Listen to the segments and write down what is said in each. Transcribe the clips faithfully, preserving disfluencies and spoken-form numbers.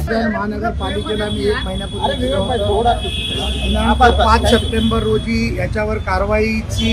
महानगरपालिकेला मी एक महिन्यापूर्वी पाच सप्टेंबर रोजी याच्यावर कारवाईची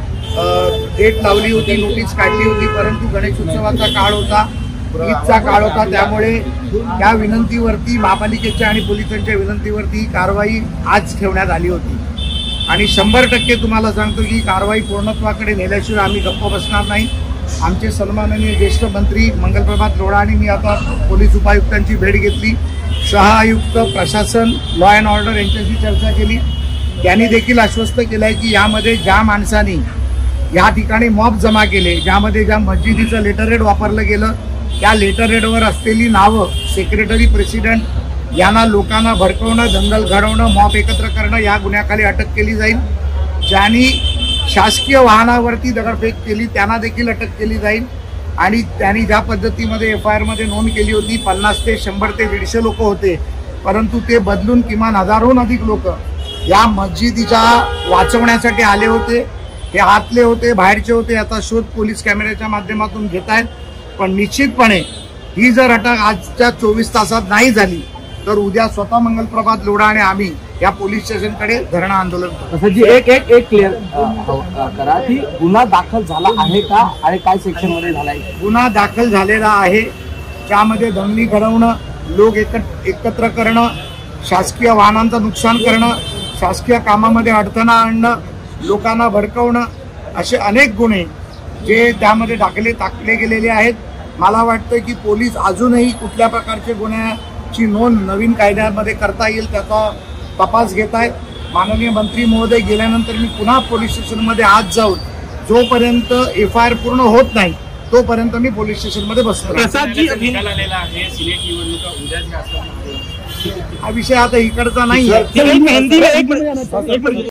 डेट लावली होती, नोटीस काढली होती, परंतु गणेश उत्सवाचा काळ होता, ईदचा काळ होता, त्यामुळे त्या विनंतीवरती महापालिकेच्या आणि पोलिसांच्या विनंतीवरती कारवाई आज ठेवण्यात आली होती। आणि शंभर टक्के तुम्हाला सांगतो की कारवाई पूर्णत्वाकडे नेल्याशिवाय आम्ही गप्प बसणार नाही। आमचे सन्माननीय ज्येष्ठ मंत्री मंगलप्रभात लोढा आणि मी आता पोलीस उपायुक्तांची भेट घेतली, सहआयुक्त प्रशासन लॉ अँड ऑर्डर यांच्याशी चर्चा केली। त्यांनी देखील आश्वस्त केलं आहे की यामध्ये ज्या माणसांनी या ठिकाणी मॉब जमा केले, ज्यामध्ये ज्या मस्जिदीचं लेटरहेड वापरलं गेलं, त्या लेटरहेडवर असलेली नावं सेक्रेटरी प्रेसिडेंट यांना लोकांना भडकवणं, दंगल घडवणं, मॉब एकत्र करणं या गुन्ह्याखाली अटक केली जाईल। ज्यांनी शासकीय वाहनावरती दगडफेक केली त्यांना देखील अटक केली जाईल। आणि त्यांनी ज्या पद्धतीमध्ये एफ आय आरमध्ये नोंद केली होती, पन्नास ते शंभर ते दीडशे लोक होते, परंतु ते बदलून किमान हजारहून अधिक लोक या मस्जिदीच्या वाचवण्यासाठी आले होते। हे आतले होते, बाहेरचे होते, याचा शोध पोलीस कॅमेऱ्याच्या माध्यमातून घेत आहेत। पण निश्चितपणे ही जर अटक आजच्या चोवीस तासात नाही झाली तर उद्या स्वतः मंगलप्रभात लोढा आणि आम्ही या पोलीस स्टेशनकडे धरणं आंदोलन करू। एक एक एक क्लिअर करा की गुन्हा दाखल झाला आहे का आणि काय सेक्शन मध्ये झालाय? गुन्हा दाखल झालेला आहे, ज्यामध्ये दंगली घडवणं, लोक एकत्र एकत्र करणं, शासकीय वाहनांचं नुकसान करणं, शासकीय कामामध्ये अडथळा आणणं, लोकांना भडकवणं, असे अनेक गुन्हे जे त्यामध्ये दाखले टाकले गेलेले आहेत। मला वाटतं की पोलीस अजूनही कुठल्या प्रकारचे गुन्ह्याची नोंद नवीन कायद्यामध्ये करता येईल त्याचा तपास घेत आहेत। माननीय मंत्री महोदय गेल्यानंतर मी पुन्हा पोलीस स्टेशनमध्ये आज जाऊन जोपर्यंत एफ आय आर पूर्ण होत नाही तोपर्यंत मी पोलीस स्टेशनमध्ये बसतो। हा विषय आता इकडचा नाही आहे।